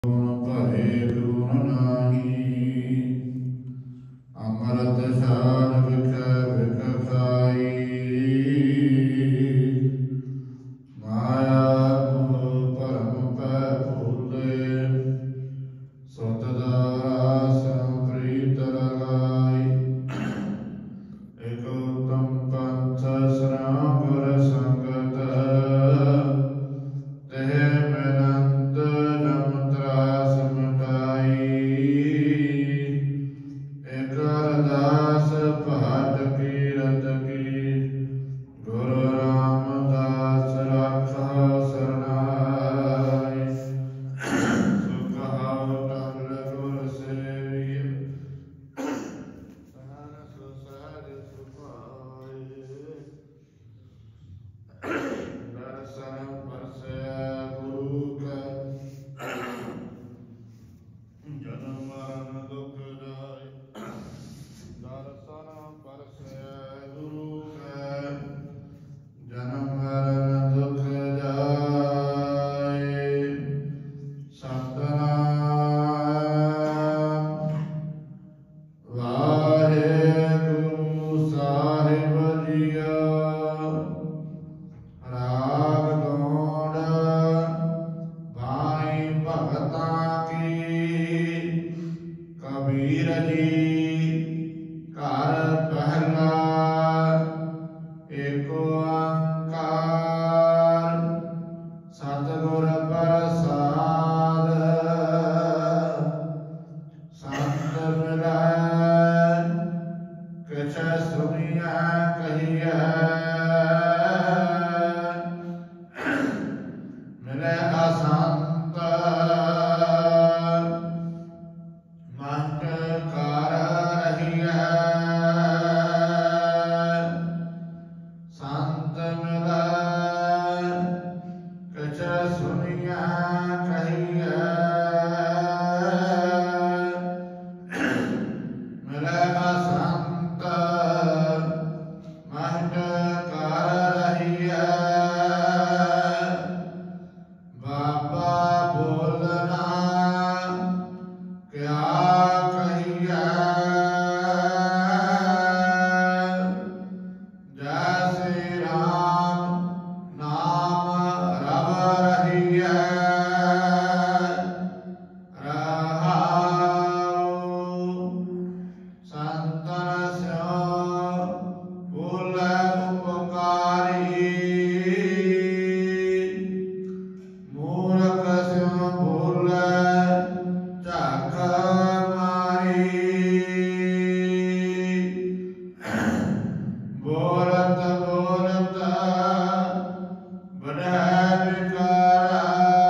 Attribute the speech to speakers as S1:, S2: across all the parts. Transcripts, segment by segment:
S1: ਭਰੇ ਦੂਨ ਨਾਹੀ। ਅੰਮ੍ਰਿਤ ਸਾਰ ਵਿਖੇ ਵਿਖ ਖਾਈ। ਮਾਇਆ ਮੋਹ ਭਰਮ ਪੈ ਭੂਲੇ। ਸੁਤ ਦਾਰਾ ਸੰਪ੍ਰੀਤ ਲਗਾਈ। ਇਕ ਉਤਮ ਪੰਥ ਸ੍ਰਾਮ ਗੁਰ ਸੰਗਤ। ਤੇ ਮਿਲੰਤ ਜਮ ਤਰਾਸ ਮਿਟਾਈ। ਇਕ ਅਰਦਾਸ ਭਾਟ ਕੀਰਤ ਕੀ। ਗੁਰੂ ਰਾਮਦਾਸ ਰਾਖਾ ਸਰਨਾਈ। ਸੋ ਕਹਾਉ ਟਲ ਗੁਰ ਸੇਵੀਐ। ਸਹਨ ਸੋ ਸਹਿਜ ਸੁਭਾਏ। ਦਰਸ਼ਨ ਪਰਸੈ ਗੁਰੂ ਕਾ। ਜਨਮ ਮਰਨ ਦੁਖ ਜਾਇ। ਦਰਸ਼ਨ ਪਰਸੈ ਗੁਰੂ ਕਾ। ਜਨਮ ਮਰਨ ਦੁਖ ਜਾਇ। ਸਤਿਨਾਮ ਵਾਹਿਗੁਰੂ ਸਾਹਿਬ ਜੀਓ। ਰਾਗ ਗੌੜ ਬਾਣੀ ਭਗਤਾਂ ਕੀ। ਕਬੀਰ ਜੀ ਘਰ ਪਹਿਲਾ। ਏਕ ਓੰਕਾਰ ਸਤਿਗੁਰ ਪ੍ਰਸਾਦ। ਸੰਤ ਮਿਲੈ ਕਿਛ ਸੁਣੀਐ ਕਹੀਐ। ਮਿਲੈ ਅਸੰਤ ਮਟ ਕਰ ਰਹੀਐ। ਸੰਤ ਮਿਲੈ ਕਿਛ ਸੁਣੀਐ ਕਹੀਐ। ਮਿਲੈ ਅਸੰਤ ਮਟ ਕਰ ਰਹੀਐ। ਬਾਬਾ ਬੋਲਣਾ ਕਿਆ ਕਹੀਐ। ਜੈ ਸ੍ਰੀ ਰਾਮ ਨਾਮ ਰਵ ਰਹੀਐ। ਰਹਾਉ ਸੰਤਨ ਸਿਉ ਬੋਲੇ ਉਪਕਾਰੀ। ਮੂਰਖ ਸਿਉ ਬੋਲੇ ਝਾਕ ਮਾਰੀ। ਬੋਲਤ ਬੋਲਤ ਬੜੈ ਵਿਕਾਰਾ।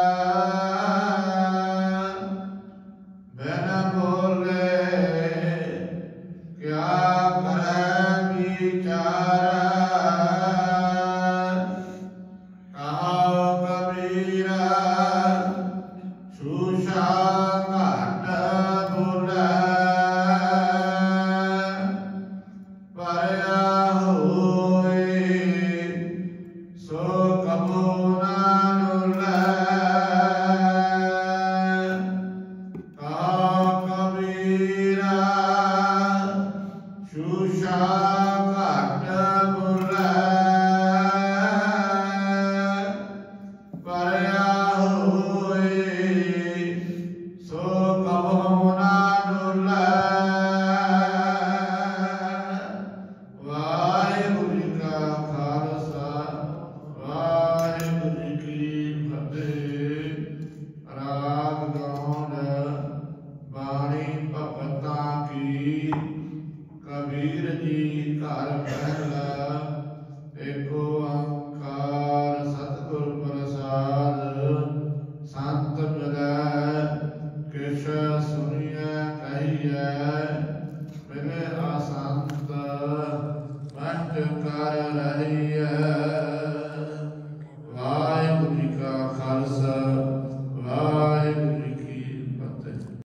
S1: ਬਿਨ ਬੋਲੇ ਕਿਆ ਕਰੈ ਵਿਚਾਰਾ। ਕਹਾਉ ਕਬੀਰਾ ਛੂ ਛਾਲ